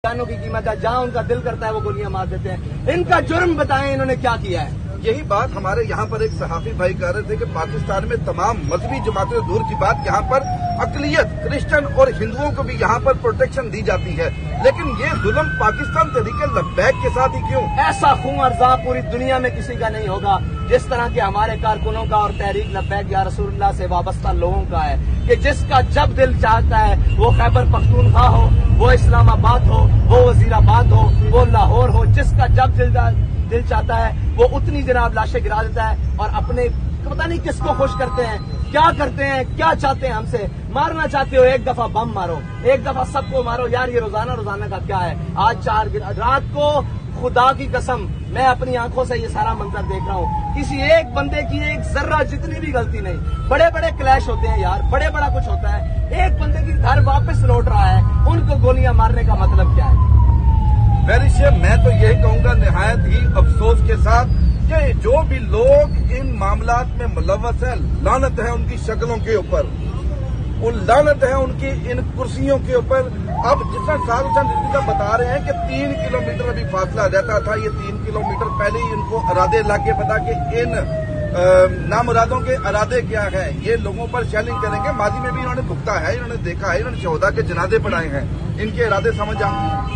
जानों की कीमत है, जहां उनका दिल करता है वो गोलियां मार देते हैं। इनका जुर्म बताएं, इन्होंने क्या किया है। यही बात हमारे यहाँ पर एक सहाफी भाई कह रहे थे कि पाकिस्तान में तमाम मजहबी जमातें, दूर की बात, यहाँ पर अकलियत क्रिश्चियन और हिंदुओं को भी यहाँ पर प्रोटेक्शन दी जाती है, लेकिन ये जुल्म पाकिस्तान तहरीके लब्बैक के साथ ही क्यों? ऐसा खून अर्जा पूरी दुनिया में किसी का नहीं होगा जिस तरह के हमारे कारकुनों का और तहरीक लब्बैक या रसूलुल्लाह से वाबस्ता लोगों का है, कि जिसका जब दिल चाहता है, वो खैबर पख्तूनख्वा हो, वो इस्लामाबाद हो, वो वजीराबाद हो, वो लाहौर हो, जिसका जब दिल चाहता है वो उतनी जनाब लाशें गिरा देता है और अपने पता नहीं किसको खुश करते हैं, क्या करते हैं, क्या चाहते हैं हमसे। मारना चाहते हो एक दफा बम मारो, एक दफा सबको मारो। यार ये रोजाना का क्या है। आज 4 रात को खुदा की कसम मैं अपनी आंखों से ये सारा मंजर देख रहा हूँ, किसी एक बंदे की एक जर्रा जितनी भी गलती नहीं। बड़े बड़े क्लैश होते हैं यार, बड़े बड़ा कुछ होता है, एक बंदे की घर वापस लौट रहा है, उनको गोलियां मारने का मतलब क्या है। मैं तो यही कहूंगा निहायत ही अफसोस के साथ कि जो भी लोग इन मामलात में मुलव्वस है, लानत है उनकी शक्लों के ऊपर, लानत है उनकी इन कुर्सियों के ऊपर। अब जितना साल चंद बता रहे हैं कि 3 किलोमीटर अभी फासला रहता था, ये 3 किलोमीटर पहले ही इनको इरादे लाके पता कि इन नामुरादों के इरादे क्या है, ये लोगों पर शेलिंग करेंगे। माजी में भी इन्होंने भुगता है, इन्होंने देखा है, इन्होंने शहदा के जनाजे पढ़ाए हैं, इनके इरादे समझ आ